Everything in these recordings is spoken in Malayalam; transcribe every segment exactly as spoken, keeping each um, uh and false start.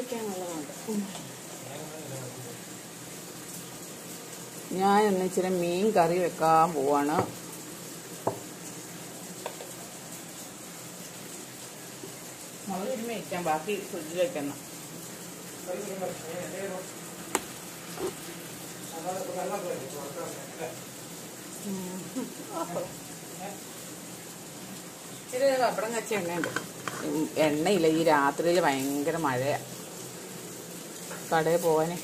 വയ്ക്കാനുള്ളതുണ്ട്. ഞാൻ ഇന്ന് ഇച്ചിരി മീൻ കറി വെക്കാൻ പോവാണ്. മുളക് ഇരുമ വയ്ക്കാം, ബാക്കി ഫ്രിഡ്ജിൽ വെക്കണം. ഇച്ചിരി പപ്പടം കച്ച എണ്ണയുണ്ട്. എണ്ണയില്ല, ഈ രാത്രിയിൽ ഭയങ്കര മഴയാണ് കടയിൽ പോവാൻ.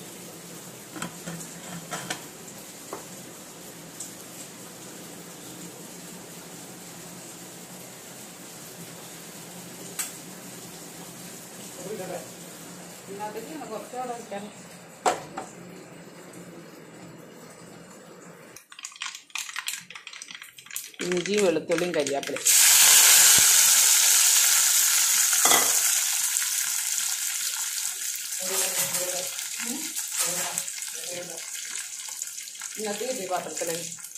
കുറച്ചോടെ വയ്ക്കാം. ഇഞ്ചി വെളുത്തുള്ളിയും കരിയാപ്പിലയും. ഇന്നത്തെ പാത്രത്തിൽ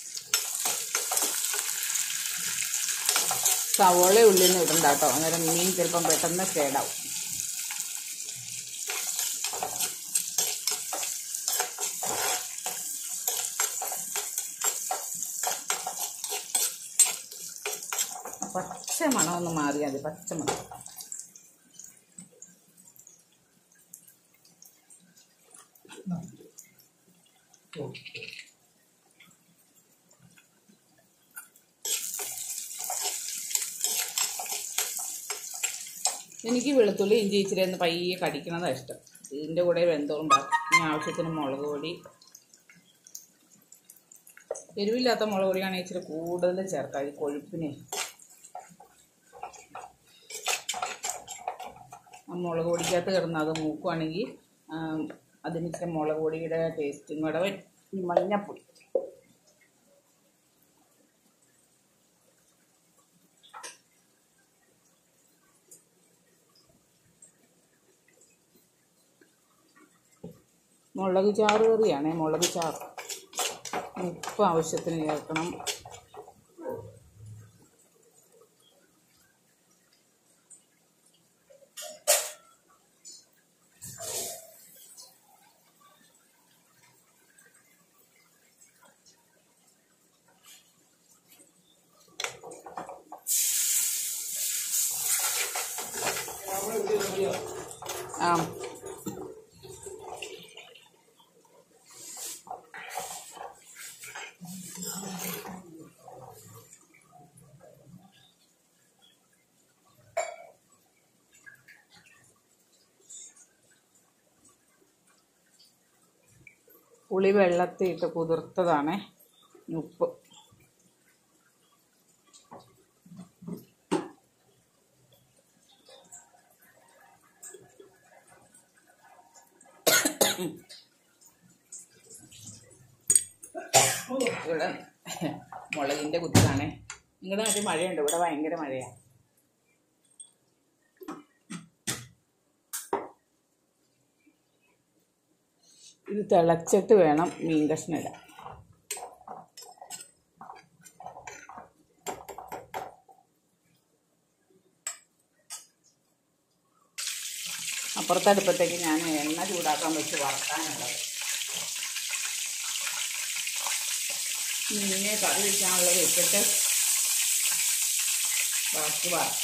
സവോള ഉള്ളിൽ നിന്ന് ഇടണ്ട കേട്ടോ, അന്നേരം മീൻ ചിലപ്പം പെട്ടെന്ന് കേടാവും. പച്ച മണം ഒന്ന് മാറിയാൽ മതി, പച്ച മണം. എനിക്ക് വെളുത്തുള്ളി ഇഞ്ചി ഇച്ചിരി ഒന്ന് പയ്യെ കടിക്കുന്നതാണ് ഇഷ്ടം. ഇതിൻ്റെ കൂടെ വെന്തോറും ഉണ്ടാക്കും. ഇനി ആവശ്യത്തിന് മുളക് പൊടി, എരിവില്ലാത്ത മുളക് പൊടിയാണെങ്കിൽ ഇച്ചിരി കൂടുതൽ ചേർക്കാം, ഈ കൊഴുപ്പിന്. മുളക് പൊടിക്കകത്ത് കിടന്ന് അത് മൂക്കുവാണെങ്കിൽ അതിന് ഇച്ചിരി മുളക് പൊടിയുടെ ടേസ്റ്റും കൂടെ വരും. ഈ മഞ്ഞപ്പൊടി, മുളക് ചാറ് കറിയാണേ, മുളക് ചാറ്. ഉപ്പ് ആവശ്യത്തിന് ചേർക്കണം. ആ പുളി വെള്ളത്തിയിട്ട് കുതിർത്തതാണ്. ഉപ്പ്, ഇവിടെ മുളകിൻ്റെ കുത്താണ്. നിങ്ങളുടെ നാട്ടിൽ മഴയുണ്ട്, ഇവിടെ ഭയങ്കര മഴയാണ്. ഇത് തിളച്ചിട്ട് വേണം മീൻ കഷ്ണം ഇടാൻ. അപ്പുറത്തടുപ്പത്തേക്ക് ഞാൻ എണ്ണ ചൂടാക്കാൻ വെച്ച് വറക്കാനുള്ളത്. മീനെ കറി വയ്ക്കാനുള്ളത് വെച്ചിട്ട് ബാക്കി വറക്കാം.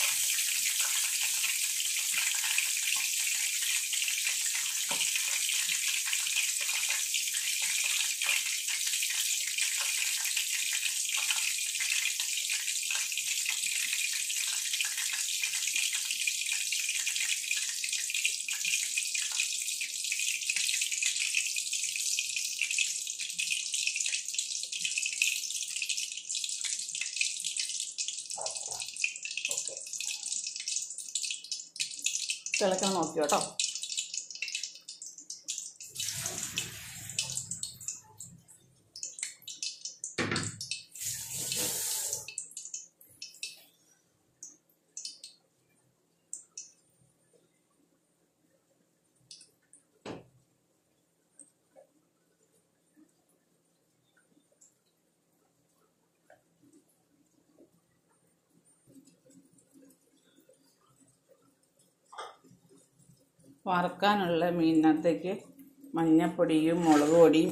തിളക്കാൻ നോക്കി കേട്ടോ. വറുക്കാനുള്ള മീനിനകത്തേക്ക് മഞ്ഞപ്പൊടിയും മുളക് പൊടിയും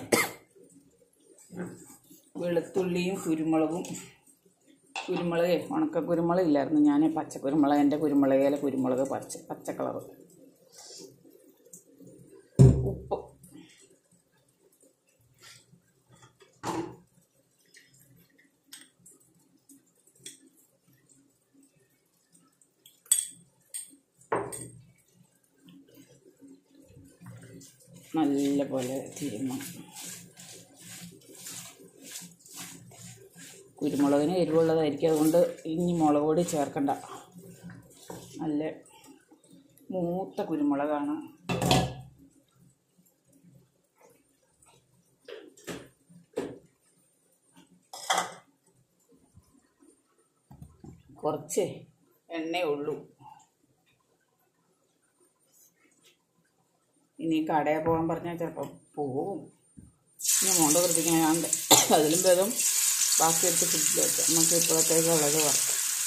വെളുത്തുള്ളിയും കുരുമുളകും കുരുമുളക് ഉണക്ക കുരുമുളക് ഇല്ലായിരുന്നു, ഞാൻ പച്ചക്കുരുമുളക്, എൻ്റെ കുരുമുളകിലെ കുരുമുളക് പച്ച പച്ച കളറ്, ഉപ്പ്, നല്ല പോലെ തിരുമ്മണം. കുരുമുളകിന് എരിവുള്ളതായിരിക്കും, അതുകൊണ്ട് ഇനി മുളക് പൊടി ചേർക്കണ്ട. നല്ല മൂത്ത കുരുമുളകാണ്. കുറച്ച് എണ്ണയേ ഉള്ളൂ. ഇനി കടയിൽ പോകാൻ പറഞ്ഞാൽ ചിലപ്പോൾ പോവും. ഇനി മോണ്ട വൃത്തിക്കാണ്ട് അതിലും ഭേദം ബാക്കി എടുത്ത് ഫ്രിഡ്ജിൽ വെക്കാം. നമുക്ക് ഇപ്പോഴത്തേക്ക് ഉള്ളത് വറക്കാം.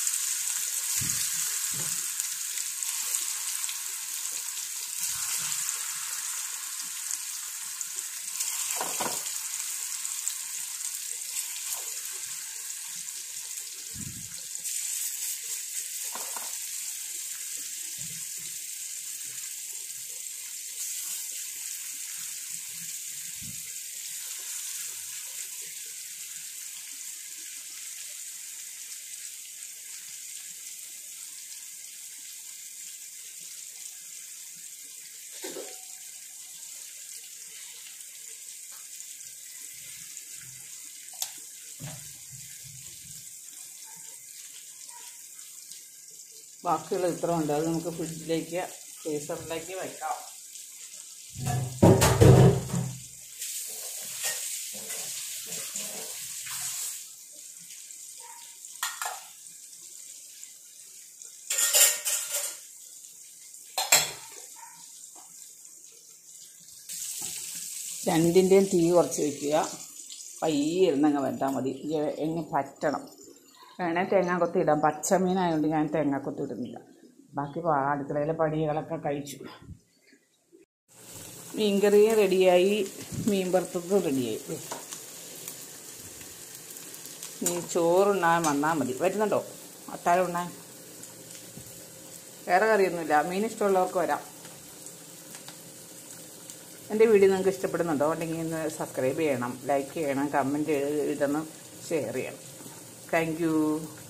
ബാക്കിയുള്ള ഇത്ര ഉണ്ട്, അത് നമുക്ക് ഫ്രിഡ്ജിലേക്ക് ഫ്രീസറിലേക്ക് വയ്ക്കാം. രണ്ടിൻ്റെയും തീ കുറച്ച് വയ്ക്കുക. പയ്യെ ഇരുന്നങ്ങ് വെന്താൽ മതി, എങ്ങ് പറ്റണം. വേണേൽ തേങ്ങാക്കൊത്ത് ഇടാം. പച്ചമീനായതുകൊണ്ട് ഞാൻ തേങ്ങാക്കൊത്ത് ഇടുന്നില്ല. ബാക്കി അടുക്കളയിലെ പടികളൊക്കെ കഴിച്ചു. മീൻകറിയും റെഡിയായി, മീൻ വറുത്തതും റെഡിയായി. നീ ചോറുണ്ണാൻ വന്നാൽ മതി. വരുന്നുണ്ടോ അത്താഴം ഉണ്ണാൻ? വേറെ കറിയൊന്നുമില്ല. മീൻ ഇഷ്ടമുള്ളവർക്ക് വരാം. എൻ്റെ വീഡിയോ നിങ്ങൾക്ക് ഇഷ്ടപ്പെടുന്നുണ്ടോ? ഉണ്ടെങ്കിൽ ഒന്ന് സബ്സ്ക്രൈബ് ചെയ്യണം, ലൈക്ക് ചെയ്യണം, കമൻറ്റ് എഴുതണം, ഷെയർ ചെയ്യണം. Thank you.